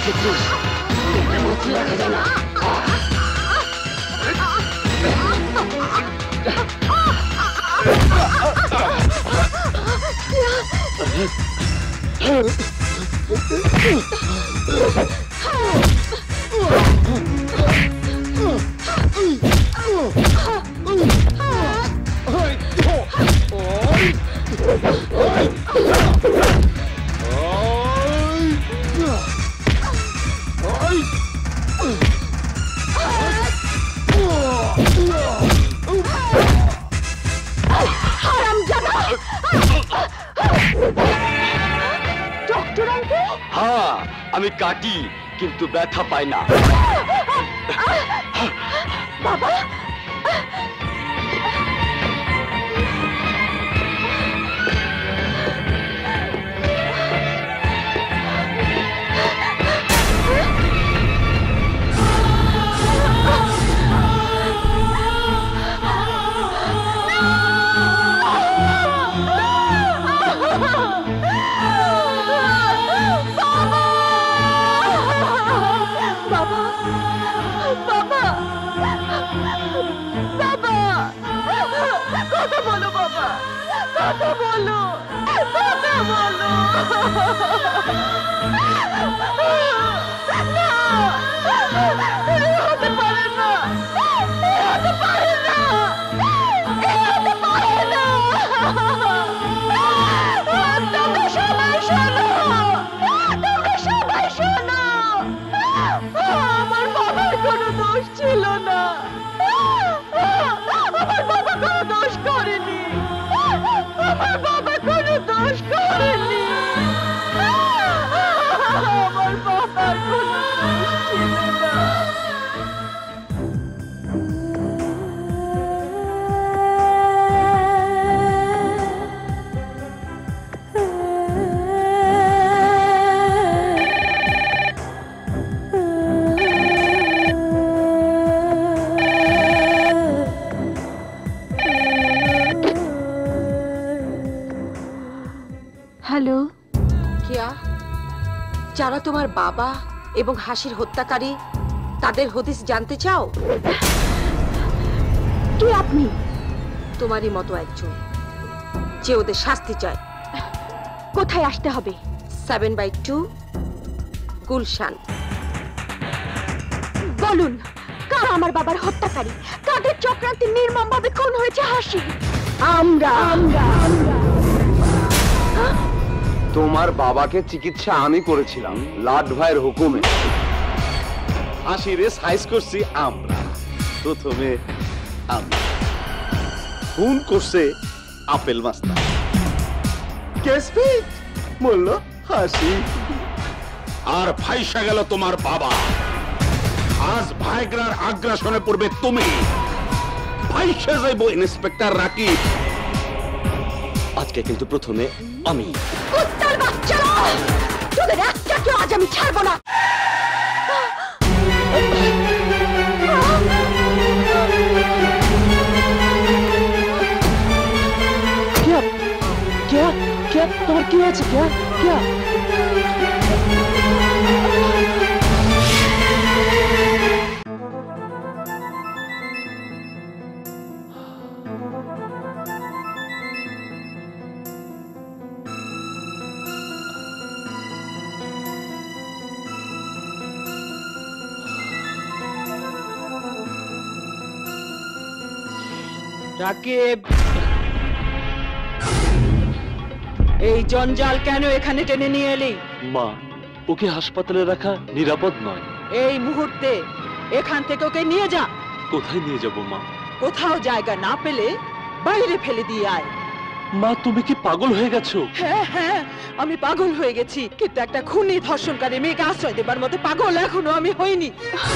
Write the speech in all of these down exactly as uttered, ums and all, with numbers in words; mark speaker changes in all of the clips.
Speaker 1: কাটি কিন্তু ব্যথা পায় না
Speaker 2: বাবা যারা তোমার বাবা এবং হাসির হত্যাকারী তাদের হদিস জানতে চাও? কে আপনি? তোমারই মতো একজন যে ওদের শাস্তি চায়। কোথায় আসতে হবে? Seven by two Gulshan. বলুন, কারা আমার বাবার হত্যাকারী? কাদের চক্রান্তে নির্মমভাবে খুন হয়েছে হাসি? আমরা আমরা
Speaker 1: তোমার বাবাকে চিকিৎসা আমি করেছিলাম লাট ভাইয়ের হুকুমে।
Speaker 3: হাসিরে সাইজ করছি আমরা। প্রথমে আমি খুন করছে আপেল মাস্টার, কেসপিট বলল হাসি,
Speaker 4: আর ফাইসা গেল তোমার বাবা। আজ ভাইগ্রার আগ্রাসনে পড়বে তুমি। ফাইসা যাইব ইন্সপেক্টর রাকিব।
Speaker 1: আজকে কিন্তু প্রথমে আমি।
Speaker 2: কুত্তার বাচ্চারা, তোদের একটাকেও আজ আমি ছাড়বো না।
Speaker 5: क्या क्या क्या তোমার কি হয়েছে? क्या क्या
Speaker 6: রাকিব, এই জঞ্জাল কেন এখানে টেনে নিয়ে এলি?
Speaker 5: মা, ওকে হাসপাতালে রাখা নিরাপদ নয়।
Speaker 6: এই মুহূর্তে এখান থেকে ওকে নিয়ে যা।
Speaker 5: কোথায় নিয়ে যাব মা?
Speaker 6: কোথাও জায়গা না পেলে বাইরে ফেলে দিয়ে আয়।
Speaker 5: মা, তুমি কি পাগল হয়ে গেছো?
Speaker 6: হ্যাঁ হ্যাঁ, আমি পাগল হয়ে গেছি, কিন্তু একটা খুনি ধর্ষণকারী মেয়েকে আশ্রয় দেবার মতো পাগল এখনো আমি হইনি।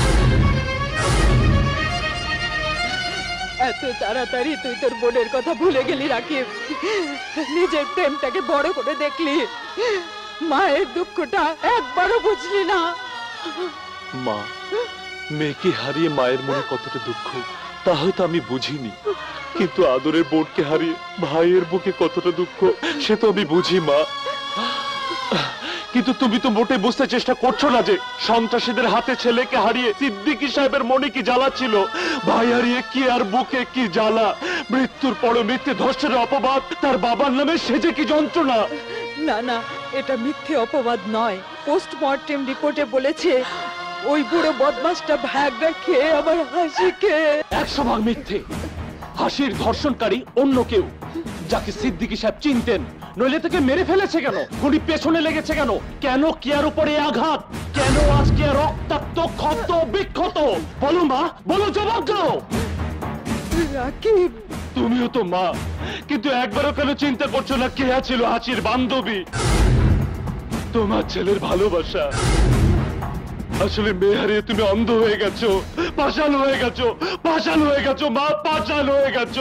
Speaker 6: এত তাড়াতাড়ি তুই তোর বোনের কথা ভুলে গেলি রাকিব। নিজের প্রেমটাকে বড় করে দেখলি, মায়ের দুঃখটা একবারও বুঝলি না।
Speaker 5: মা, মেয়েকে হারিয়ে মায়ের মনে কতটা দুঃখ তা হয়তো আমি বুঝিনি, কিন্তু আদরের বোনকে হারিয়ে ভাইয়ের বুকে কতটা দুঃখ সে তো আমি বুঝি মা। কিন্তু তুমি তো মোটে বুঝতে চেষ্টা করছো না যে সন্ত্রাসীদের হাতে ছেলেকে হারিয়ে সিদ্দিকী সাহেবের মনে কি জ্বালা ছিল, ভাই হারিয়ে কি আর বুকে কি জ্বালা, মৃত্যুর পরে মৃত্যু ধর্ষণের অপবাদ, তার বাবার নামে সেজে কি যন্ত্রণা।
Speaker 6: না না, এটা মিথ্যে অপবাদ নয়। পোস্টমর্টেম রিপোর্টে বলেছে ওই বুড়ো বদমাসটা ভ্যাগড়া খেয়ে আমার হাসিকে।
Speaker 5: একশো ভাগ মিথ্যে। হাসির ধর্ষণকারী অন্য কেউ, যাকে সিদ্দিকী সাহেব চিনতেন। নইলে থেকে মেরে ফেলেছে কেন? গুলি পেছনে লেগেছে কেন? কেন কিয়ার উপরে আঘাত? কেন আজকে রক্তাক্ত ক্ষত বিক্ষত? বলো মা, বলো, জবাব দাও।
Speaker 6: রাকিব,
Speaker 5: তুমিও তো মা, কিন্তু একবারও কেন চিন্তা করছো না কেয়া ছিল হাসির বান্ধবী? তোমার ছেলের ভালোবাসা। আসলে মেয়ে হারিয়ে তুমি অন্ধ হয়ে গেছো, পাষাণ হয়ে গেছো, পাষাণ হয়ে গেছো মা, পাষাণ হয়ে গেছো।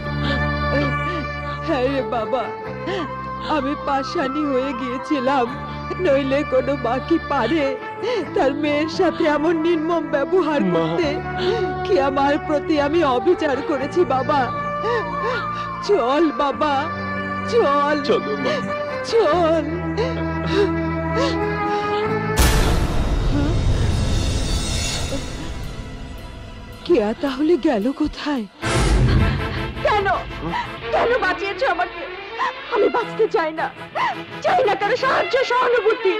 Speaker 6: হ্যাঁ রে বাবা, আমি পাষাণী হয়ে গিয়েছিলাম। নইলে কোনো মা কি পারে তার মেয়ের সাথে এমন নির্মম ব্যবহার করতে? কি আমার প্রতি আমি অবিচার করেছি বাবা? চল বাবা, চল,
Speaker 5: চলো মা,
Speaker 6: চল। কেয়া তাহলে গেল কোথায়?
Speaker 2: কেন কেন বাঁচিয়েছো আমাকে? আমি বাঁচতে চাই না, চাই না কারো সাহায্য সহানুভূতি।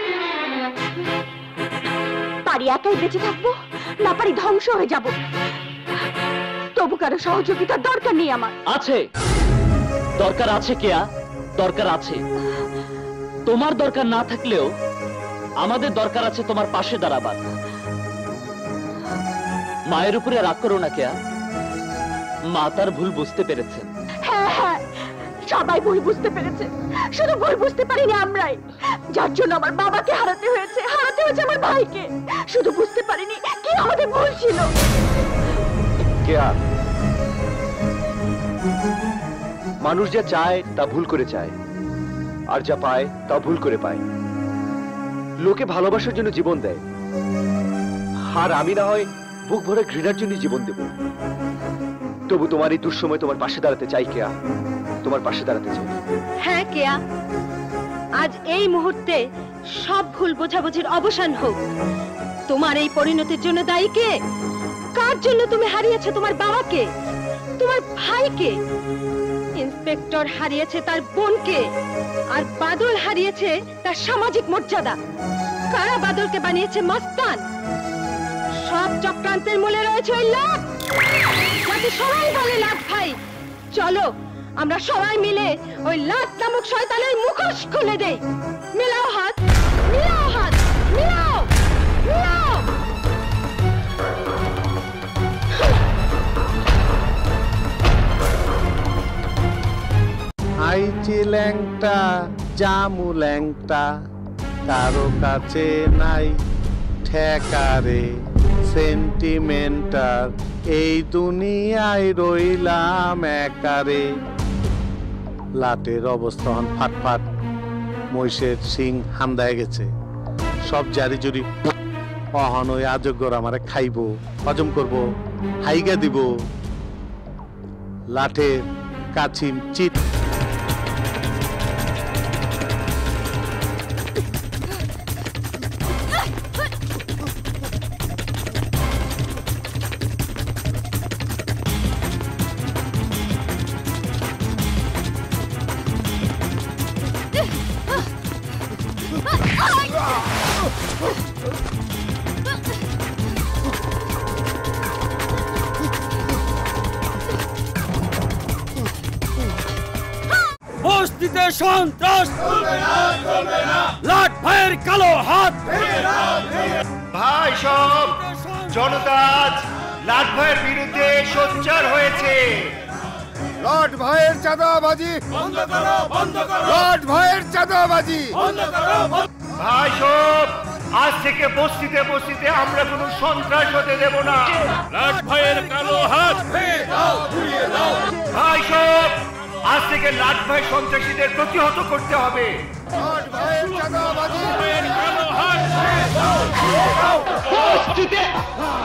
Speaker 2: পারি একাই বেঁচে থাকবো, না পারি ধ্বংস হয়ে যাব। তবু কারো সহযোগিতার দরকার নেই আমার।
Speaker 7: আছে, দরকার আছে কেয়া, দরকার আছে। তোমার দরকার না থাকলেও আমাদের দরকার আছে তোমার পাশে দাঁড়াবার। মায়ের উপরে রাগ করো না কেয়া, মা তার ভুল বুঝতে পেরেছেন।
Speaker 2: হ্যাঁ হ্যাঁ, সবাই ভুল বুঝতে পেরেছে, শুধু ভুল বুঝতে পারিনি আমরাই, যার জন্য আমার বাবাকে হারাতে হয়েছে, হারাতে হয়েছে আমার ভাইকে। শুধু বুঝতে পারিনি কি আমাদের ভুল ছিল।
Speaker 1: কেয়া, মানুষ যা চায় তা ভুল করে চায়, আর যা পায় তা ভুল করে পায়। লোকে ভালোবাসার জন্য জীবন দেয়, আর আমি না হয় বুক ভরে ঘৃণার জন্য জীবন দেব। তবু তোমার এই দুঃসময় তোমার পাশে দাঁড়াতে চাই কেয়া, তোমার পাশে দাঁড়াতে চাই।
Speaker 2: হ্যাঁ কেয়া, আজ এই মুহূর্তে সব ভুল বোঝাবুঝির অবসান হোক। তোমার এই পরিণতির জন্য দায়ী কে? কার জন্য তুমি হারিয়েছো তোমার বাবাকে, তোমার ভাইকে? ইন্সপেক্টর হারিয়েছে তার বোনকে, আর বাদল হারিয়েছে তার সামাজিক মর্যাদা। কারা বাদলকে বানিয়েছে মস্তান? সব চক্রান্তের মূলে রয়েছে ওই লাট, যাকে সবাই বলে লাট ভাই। চলো আমরা সবাই মিলে ওই লাট নামক শয়তানের মুখোশ খুলে দেই। মিলাও হাত, মিলাও হাত, মিলাও, মিলাও।
Speaker 3: আইচি ল্যাংটা জামু ল্যাংটা, কারো কাছে নাই ঠেকারে সেন্টিমেন্টার, এই দুনিয়ায় রইলাম একারে। লাটের অবস্থান ফাটফাট, মহিষের সিং হামদায় গেছে। সব জারি জুরি অহন ওই আযোগ্যর আমারে খাইব, হজম করব, হাইগা দিব। লাঠের কাছিম চিত
Speaker 8: বস্তিতে সন্ত্রাস, লাট ভাইয়ের কালো হাত।
Speaker 9: ভাই সব জনতা আজ লাট ভাইয়ের বিরুদ্ধে সোচ্চার হয়েছে।
Speaker 3: লর্ড ভাইয়ের চাঁদাবাজি বন্ধ করো, বন্ধ করো। লর্ড ভাইয়ের চাঁদাবাজি বন্ধ করো।
Speaker 9: ভাই সব আজ থেকে বস্তিতে বস্তিতে আমরা কোনো সন্ত্রাস হতে দেব না।
Speaker 8: লাট ভাইয়ের কালো হাত।
Speaker 9: ভাই সব আজ থেকে লাট ভাই সন্ত্রাসীদের প্রতিহত করতে হবে।
Speaker 3: লর্ড ভাইয়ের চাঁদাবাজি
Speaker 8: কালো হাত।
Speaker 5: বস্তিতে